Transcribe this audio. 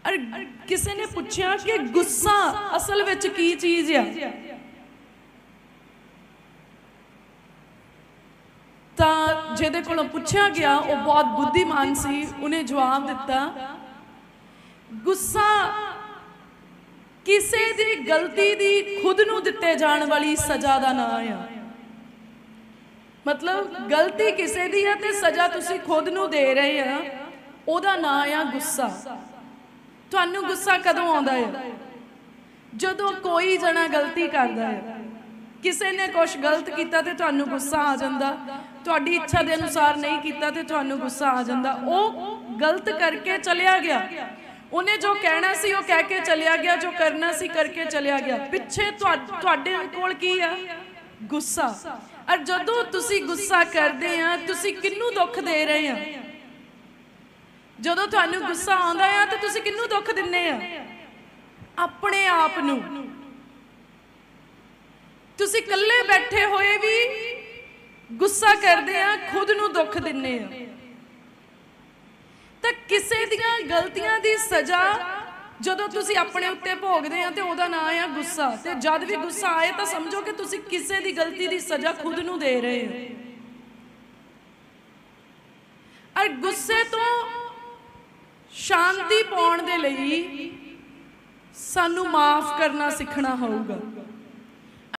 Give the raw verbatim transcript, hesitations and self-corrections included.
और किसी ने पूछा कि गुस्सा असल विच की चीज है, तो जिहदे कोलों पूछा गया वो बहुत बुद्धिमान सी, उन्हें जवाब दिता गुस्सा किसी दी गलती दी खुद नू दिते जाण वाली सजा दा नाम है। मतलब गलती किसी दी है ते सजा तुसी खुद नू दे रहे हो, ओदा नाम है गुस्सा। तुहानू गुस्सा कदों आउंदा है? जदों कोई जना गलती करदा है, किसी ने कुछ गलत किया तो तुहानू गुस्सा आ जांदा, तुहाडी इच्छा के अनुसार नहीं किया तो तुहानू गुस्सा आ जांदा। वो गलत करके चलिया गया, उन्हें जो कहना सी वो कह के चलिया गया, जो करना सी करके चलिया गया। पिछे तुहाडे कोल की है? गुस्सा। और जदों तुसी गुस्सा करदे हैं तुसी किन्नू दुख दे रहे हैं? जदों तुहानू गुस्सा आउंदा है तो तुसी किन्नू दुख दिंदे हैं? अपने आप नू। तुसी कल्ले बैठे होए भी गुस्सा करदे हैं, खुद नू दुख दिंदे हैं। तो किसी दियां गलतियां दी सजा जदों तुसी अपने उत्ते भोगदे हैं तो उहदा नाम है गुस्सा। ते जद भी गुस्सा आए तो समझो कि तुसी किसी दी गलती दी सजा खुद नू दे रहे हो। और गुस्से तो शांति पाउण दे लई सानू माफ करना सीखना होगा।